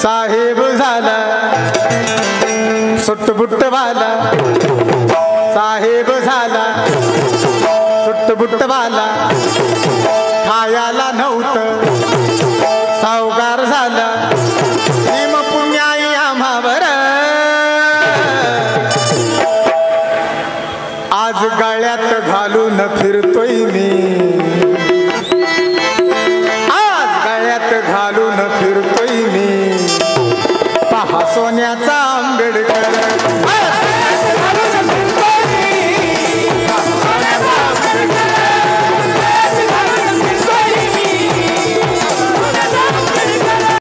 साहेब झाला सुटबुटवाला, साहेब झाला सुटबुटवाला, खायाला नव्हतं सावकार झाला, भीम पुण्याई आम्हावर आज गळ्यात घालून फिरतोय मी, आज गळ्यात घालून फिरतोय मी, पहा सोन्याचा